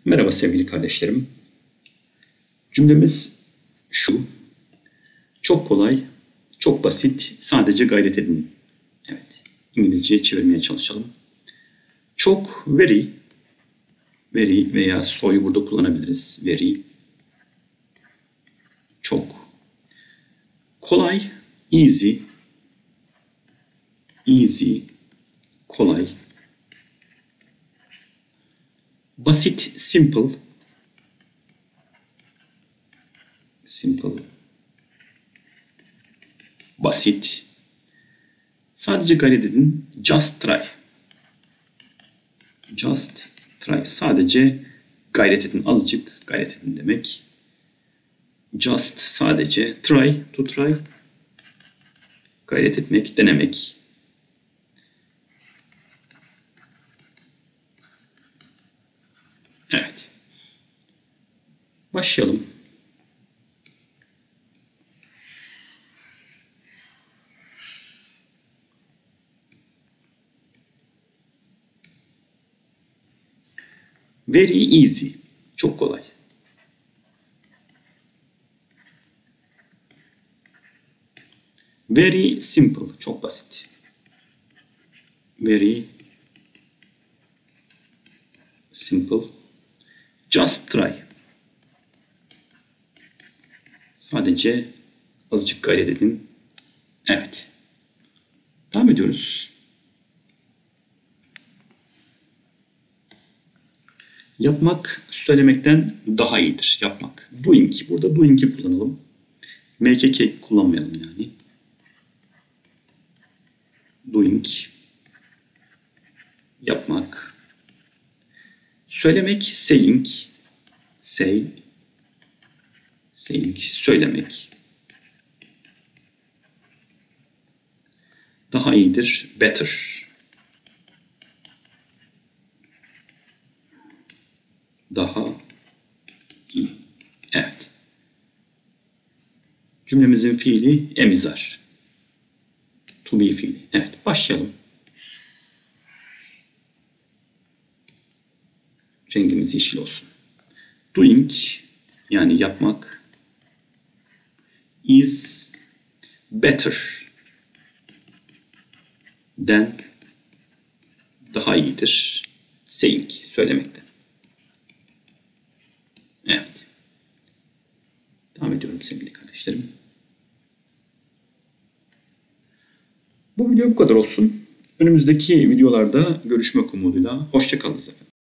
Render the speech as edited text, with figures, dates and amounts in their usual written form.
Merhaba sevgili kardeşlerim. Cümlemiz şu. Çok kolay, çok basit, sadece gayret edin. Evet, İngilizceye çevirmeye çalışalım. Çok, very veya so'yu burada kullanabiliriz. Very. Çok. Kolay, easy, kolay. Basit, simple. Basit. Sadece gayret edin. Just try. Sadece gayret edin. Azıcık gayret edin demek. Just sadece. Try, to try. Gayret etmek, denemek. Evet. Başlayalım. Very easy. Çok kolay. Very simple. Çok basit. Very simple. Just try. Sadece azıcık gayret edin. Evet. Devam ediyoruz. Yapmak söylemekten daha iyidir. Yapmak. Doing. Burada doing'i kullanalım. MKK kullanmayalım yani. Doing. Yapmak. Söylemek. Saying. Söylemek. Daha iyidir. Better. Daha iyi. Evet. Cümlemizin fiili emizar. To be fiili. Evet. Başlayalım. Rengimiz yeşil olsun. Doing yani yapmak is better than daha iyidir. Saying söylemekten. Evet. Devam ediyorum sevgili kardeşlerim. Bu video bu kadar olsun. Önümüzdeki videolarda görüşmek umuduyla. Hoşça kalın efendim.